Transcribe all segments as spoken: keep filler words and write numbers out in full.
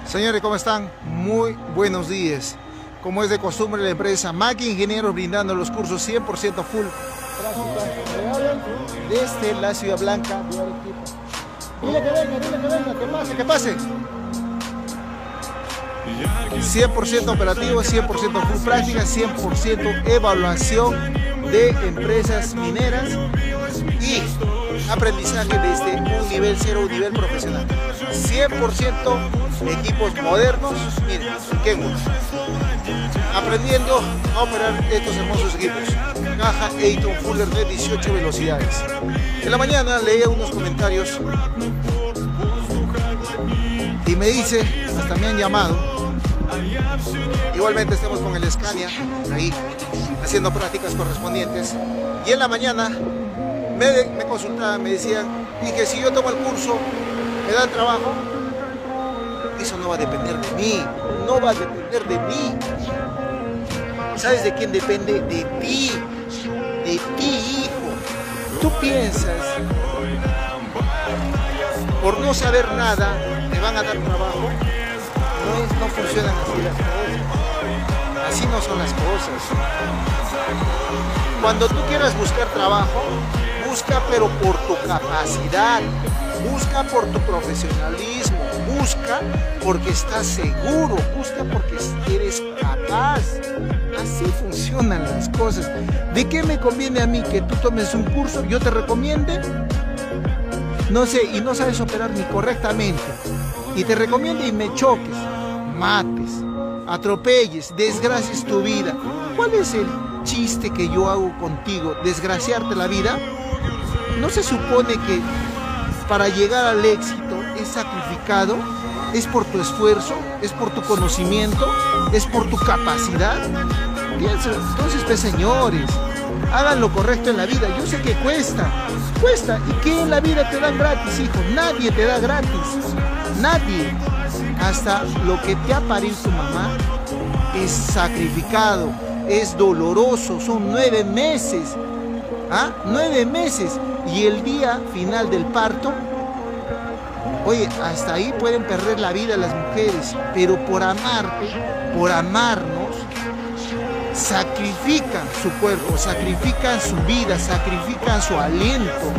Señores, ¿cómo están? Muy buenos días. Como es de costumbre, la empresa Maki Ingenieros brindando los cursos cien por ciento full práctica desde la Ciudad Blanca de Arequipa. Dile que venga, dile que venga, que pase, que pase. cien por ciento operativo, cien por ciento full práctica, cien por ciento evaluación de empresas mineras y aprendizaje desde un nivel cero, un nivel profesional. cien por ciento equipos modernos, miren, qué gusto. Aprendiendo a operar estos hermosos equipos. Caja Eaton Fuller de dieciocho velocidades. En la mañana leía unos comentarios y me dice, hasta me han llamado. Igualmente estamos con el Scania ahí haciendo prácticas correspondientes. Y en la mañana me, me consultaban, me decían, y que si yo tomo el curso, me dan trabajo. Eso no va a depender de mí, no va a depender de mí. ¿Sabes de quién depende? De ti, de ti, hijo. Tú piensas, por no saber nada, te van a dar trabajo. No, es, no funcionan así las cosas. Así no son las cosas. Cuando tú quieras buscar trabajo, busca pero por tu capacidad, busca por tu profesionalismo, busca porque estás seguro, busca porque eres capaz. Así funcionan las cosas. ¿De qué me conviene a mí que tú tomes un curso, yo te recomiende? No sé, y no sabes operar ni correctamente. Y te recomiende y me choques, mates, atropelles, desgracies tu vida. ¿Cuál es el chiste que yo hago contigo? ¿Desgraciarte la vida? ¿No se supone que para llegar al éxito es sacrificado? ¿Es por tu esfuerzo? ¿Es por tu conocimiento? ¿Es por tu capacidad? Piensa, entonces, pues señores, hagan lo correcto en la vida. Yo sé que cuesta, cuesta. ¿Y qué en la vida te dan gratis, hijo? Nadie te da gratis. Nadie. Hasta lo que te ha parido tu mamá es sacrificado, es doloroso. Son nueve meses. ¿Ah? Nueve meses. Y el día final del parto, oye, hasta ahí pueden perder la vida las mujeres, pero por amarte, por amarnos, sacrifican su cuerpo, sacrifican su vida, sacrifican su aliento.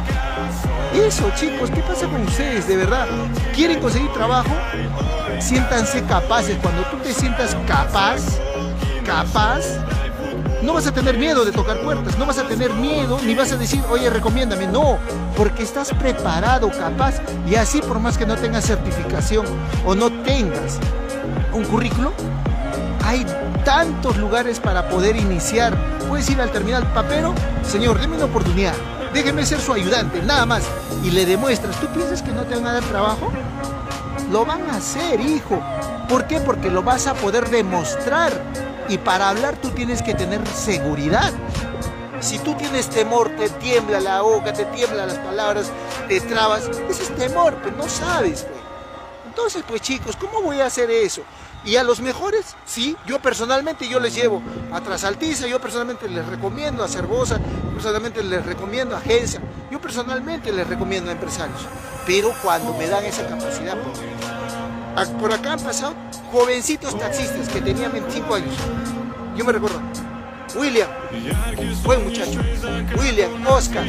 Eso, chicos, ¿qué pasa con ustedes? De verdad, ¿quieren conseguir trabajo? Siéntanse capaces. Cuando tú te sientas capaz, capaz, no vas a tener miedo de tocar puertas, no vas a tener miedo, ni vas a decir, oye, recomiéndame. No, porque estás preparado, capaz, y así por más que no tengas certificación o no tengas un currículo, hay tantos lugares para poder iniciar. Puedes ir al terminal papero, señor, deme una oportunidad, déjeme ser su ayudante, nada más, y le demuestras. ¿Tú piensas que no te van a dar trabajo? Lo van a hacer, hijo. ¿Por qué? Porque lo vas a poder demostrar. Y para hablar tú tienes que tener seguridad. Si tú tienes temor, te tiembla la boca, te tiemblan las palabras, te trabas, ese es temor, pero no sabes, pues. Entonces, pues chicos, ¿cómo voy a hacer eso? Y a los mejores, sí, yo personalmente yo les llevo a Trasaltiza, yo personalmente les recomiendo a Cervosa, personalmente les recomiendo a Agencia, yo personalmente les recomiendo a empresarios. Pero cuando me dan esa capacidad, pues, por acá han pasado jovencitos taxistas que tenían veinticinco años. Yo me recuerdo. William, buen muchacho. William, Oscar.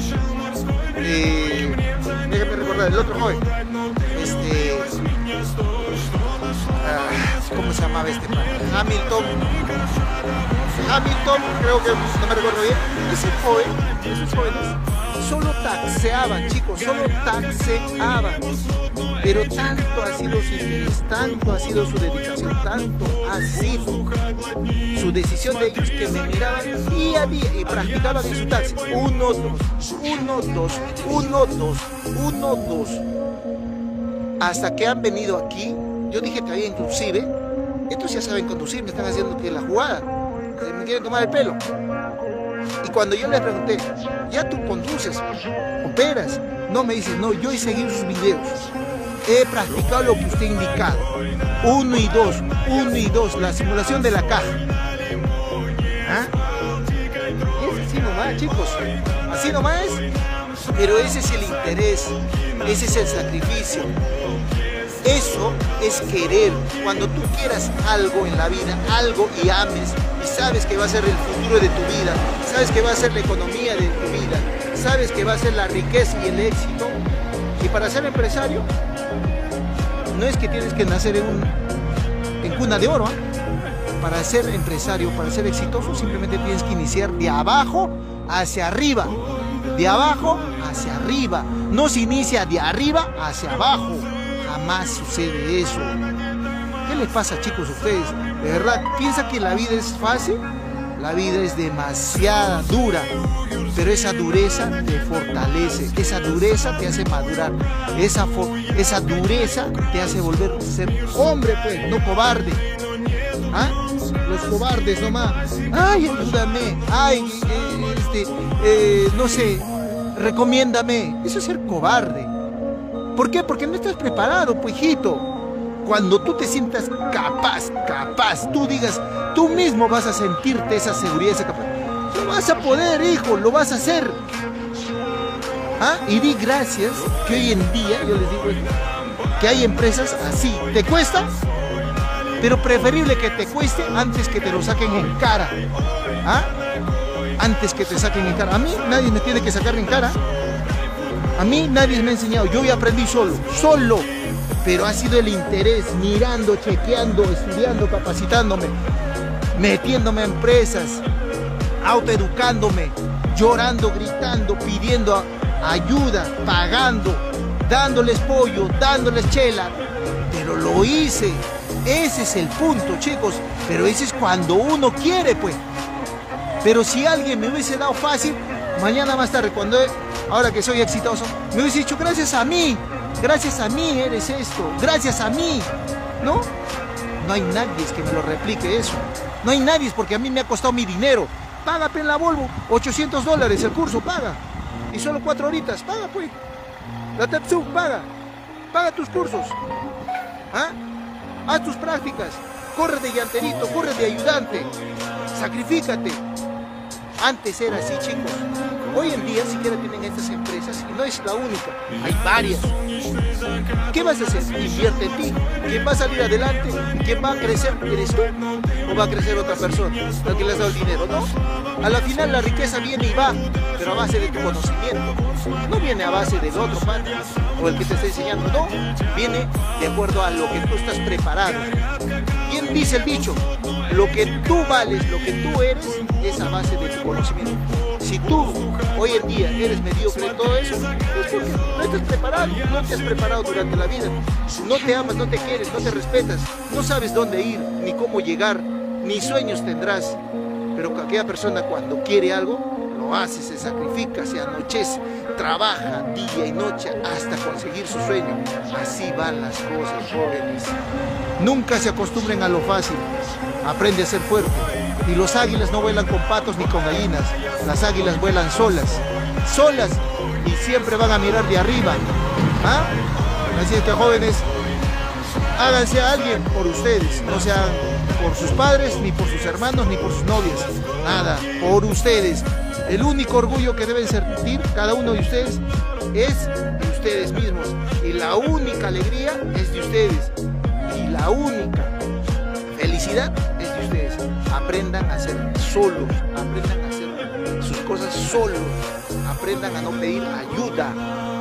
Eh, déjame recordar, el otro joven. Este. Ah, ¿Cómo se llamaba este padre? Hamilton. Hamilton, creo que no me recuerdo bien. Ese joven, esos jóvenes, solo taxeaban, chicos, solo taxeaban. Pero tanto ha sido su interés, tanto ha sido su dedicación, tanto ha sido su decisión de ellos que me miraban día a día y practicaban en su taxi. Uno, dos, uno, dos, uno, dos, uno, dos. Hasta que han venido aquí, yo dije que había inclusive, estos ya saben conducir, me están haciendo que la jugada, me quieren tomar el pelo. Y cuando yo les pregunté, ¿ya tú conduces? ¿Operas? No, me dicen, no, yo he seguido sus videos. He practicado lo que usted ha indicado. Uno y dos, uno y dos, la simulación de la caja. ¿Ah? Y es así nomás, chicos. Así nomás. Pero ese es el interés, ese es el sacrificio. Eso es querer. Cuando tú quieras algo en la vida, algo y ames, y sabes que va a ser el futuro de tu vida, sabes que va a ser la economía de tu vida, sabes que va a ser la riqueza y el éxito. Y para ser empresario, no es que tienes que nacer en, un, en cuna de oro, ¿eh? Para ser empresario, para ser exitoso, simplemente tienes que iniciar de abajo hacia arriba. De abajo hacia arriba. No se inicia de arriba hacia abajo. Jamás sucede eso. ¿Qué les pasa, chicos, a ustedes? ¿De verdad piensan que la vida es fácil? La vida es demasiado dura. Pero esa dureza te fortalece. Esa dureza te hace madurar. Esa, esa dureza te hace volver a ser hombre, pues, no cobarde. ¿Ah? Los cobardes nomás. Ay, ayúdame. Ay, eh, este, eh, no sé, recomiéndame. Eso es ser cobarde. ¿Por qué? Porque no estás preparado, pues, hijito. Cuando tú te sientas capaz, capaz, tú digas, tú mismo vas a sentirte esa seguridad, esa capacidad. Lo vas a poder, hijo, lo vas a hacer. ¿Ah? Y di gracias que hoy en día, yo les digo, que hay empresas así. ¿Te cuesta? Pero preferible que te cueste antes que te lo saquen en cara. ¿Ah? Antes que te saquen en cara. A mí nadie me tiene que sacar en cara. A mí nadie me ha enseñado. Yo ya aprendí solo, solo. Pero ha sido el interés, mirando, chequeando, estudiando, capacitándome, metiéndome a empresas, autoeducándome, llorando, gritando, pidiendo ayuda, pagando, dándoles pollo, dándoles chela. Pero lo hice. Ese es el punto, chicos. Pero ese es cuando uno quiere, pues. Pero si alguien me hubiese dado fácil, mañana más tarde, cuando ahora que soy exitoso, me hubiese dicho, gracias a mí, gracias a mí eres esto, gracias a mí, ¿no? No hay nadie que me lo replique eso. No hay nadie, porque a mí me ha costado mi dinero. Paga, en la Volvo, ochocientos dólares el curso, paga. Y solo cuatro horitas, paga, pues. La Tepsu, paga. Paga tus cursos. ¿Ah? Haz tus prácticas. Corre de llanterito, corre de ayudante. Sacrifícate. Antes era así, chicos. Hoy en día siquiera tienen estas empresas y no es la única, hay varias. ¿Qué vas a hacer? Invierte en ti. ¿Quién va a salir adelante? ¿Quién va a crecer? ¿Eres tú? ¿O va a crecer otra persona al que le has dado el dinero? No. A la final la riqueza viene y va, pero a base de tu conocimiento. No viene a base del otro padre o el que te está enseñando, no. Viene de acuerdo a lo que tú estás preparado. ¿Quién dice el dicho? Lo que tú vales, lo que tú eres, es a base de tu conocimiento. Si tú hoy en día eres mediocre en todo eso, es porque no estás preparado, no te has preparado durante la vida. No te amas, no te quieres, no te respetas, no sabes dónde ir, ni cómo llegar, ni sueños tendrás. Pero aquella persona cuando quiere algo, lo hace, se sacrifica, se anochece, trabaja día y noche hasta conseguir su sueño. Así van las cosas, jóvenes. Nunca se acostumbren a lo fácil. Aprende a ser fuerte. Y los águilas no vuelan con patos ni con gallinas. Las águilas vuelan solas. Solas. Y siempre van a mirar de arriba. ¿Ah? Así es que, jóvenes, háganse a alguien por ustedes. No sean por sus padres, ni por sus hermanos, ni por sus novias. Nada, por ustedes. El único orgullo que deben sentir cada uno de ustedes es de ustedes mismos. Y la única alegría es de ustedes. Y la única felicidad es de ustedes. Aprendan a ser solos, aprendan a hacer sus cosas solos, aprendan a no pedir ayuda,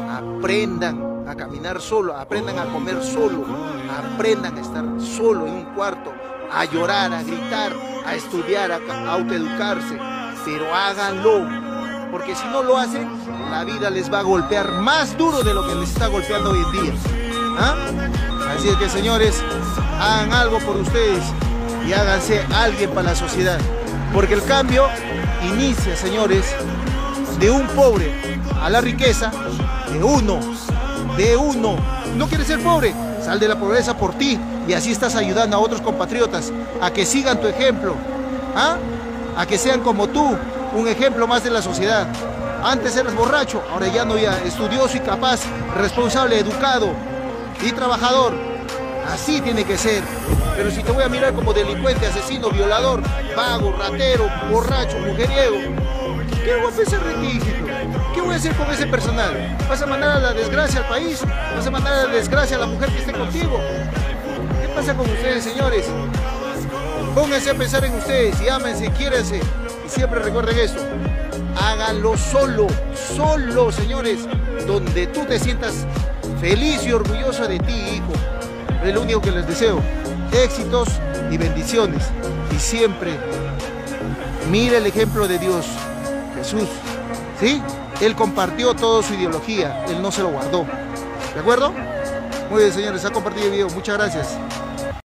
aprendan a caminar solo, aprendan a comer solo, aprendan a estar solo en un cuarto, a llorar, a gritar, a estudiar, a autoeducarse, pero háganlo, porque si no lo hacen, la vida les va a golpear más duro de lo que les está golpeando hoy en día. ¿Ah? Así es que, señores, hagan algo por ustedes y háganse alguien para la sociedad, porque el cambio inicia, señores, de un pobre a la riqueza, de uno, de uno. ¿No quieres ser pobre? Sal de la pobreza por ti y así estás ayudando a otros compatriotas a que sigan tu ejemplo, ¿ah? A que sean como tú, un ejemplo más de la sociedad. Antes eras borracho, ahora ya no, ya estudioso y capaz, responsable, educado y trabajador. Así tiene que ser. Pero si te voy a mirar como delincuente, asesino, violador, vago, ratero, borracho, mujeriego, ¿qué voy a pensar de ti, hijito? ¿Qué voy a hacer con ese personal? ¿Vas a mandar a la desgracia al país? ¿Vas a mandar a la desgracia a la mujer que esté contigo? pasa con ustedes, señores? Pónganse a pensar en ustedes y ámense, quiéranse. Y siempre recuerden esto. Háganlo solo, solo, señores. Donde tú te sientas feliz y orgulloso de ti, hijo. Es lo único que les deseo. Éxitos y bendiciones. Y siempre mira el ejemplo de Dios, Jesús. ¿Sí? Él compartió toda su ideología. Él no se lo guardó. ¿De acuerdo? Muy bien, señores. Ha compartido el video. Muchas gracias.